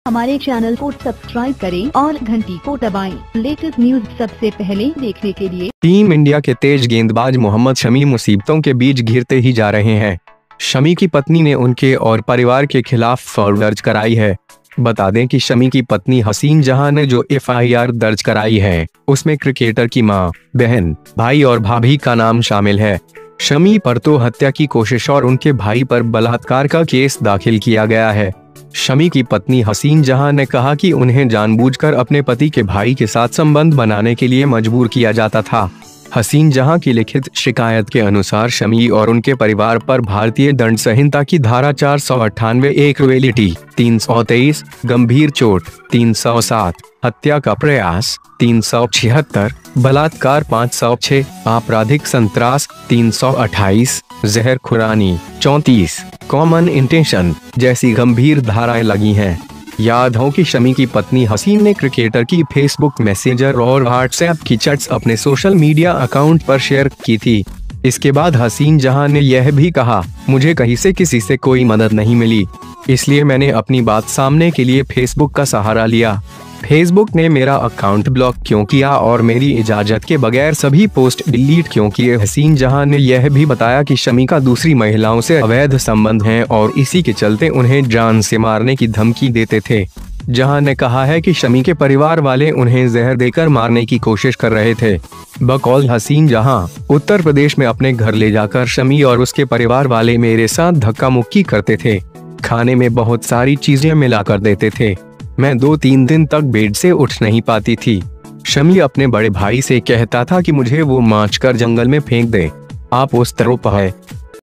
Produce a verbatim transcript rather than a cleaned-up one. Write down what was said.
हमारे चैनल को सब्सक्राइब करें और घंटी को दबाएं। लेटेस्ट न्यूज सबसे पहले देखने के लिए। टीम इंडिया के तेज गेंदबाज मोहम्मद शमी मुसीबतों के बीच घिरते ही जा रहे हैं। शमी की पत्नी ने उनके और परिवार के खिलाफ फौज दर्ज कराई है। बता दें कि शमी की पत्नी हसीन जहां ने जो एफ आई आर दर्ज कराई है उसमें क्रिकेटर की मां, बहन, भाई और भाभी का नाम शामिल है। शमी पर तो हत्या की कोशिश और उनके भाई पर बलात्कार का केस दाखिल किया गया है। शमी की पत्नी हसीन जहां ने कहा कि उन्हें जानबूझकर अपने पति के भाई के साथ संबंध बनाने के लिए मजबूर किया जाता था। हसीन जहां की लिखित शिकायत के अनुसार शमी और उनके परिवार पर भारतीय दंड संहिता की धारा चार सौ अट्ठानवे ए क्रुएलिटी तीन सौ तेईस, गंभीर चोट तीन सौ सात, हत्या का प्रयास तीन सौ छिहत्तर, बलात्कार पाँच सौ छह, आपराधिक संत्रास तीन सौ अट्ठाईस, जहर खुरानी चौंतीस, कॉमन इंटेंशन जैसी गंभीर धाराएं लगी हैं। याद हो कि शमी की पत्नी हसीन ने क्रिकेटर की फेसबुक मैसेंजर और व्हाट्सएप की चैट्स अपने सोशल मीडिया अकाउंट पर शेयर की थी। इसके बाद हसीन जहां ने यह भी कहा, मुझे कहीं से किसी से कोई मदद नहीं मिली, इसलिए मैंने अपनी बात सामने के लिए फेसबुक का सहारा लिया। फेसबुक ने मेरा अकाउंट ब्लॉक क्यों किया और मेरी इजाजत के बगैर सभी पोस्ट डिलीट क्यों किए। हसीन जहां ने यह भी बताया कि शमी का दूसरी महिलाओं से अवैध संबंध है और इसी के चलते उन्हें जान से मारने की धमकी देते थे। जहां ने कहा है कि शमी के परिवार वाले उन्हें जहर देकर मारने की कोशिश कर रहे थे। बकौल हसीन जहां, उत्तर प्रदेश में अपने घर ले जाकर शमी और उसके परिवार वाले मेरे साथ धक्का मुक्की करते थे, खाने में बहुत सारी चीजें मिला कर देते थे, मैं दो तीन दिन तक बेड से उठ नहीं पाती थी। शमी अपने बड़े भाई से कहता था कि मुझे वो मांच कर जंगल में फेंक दे, आप उस तरफ है,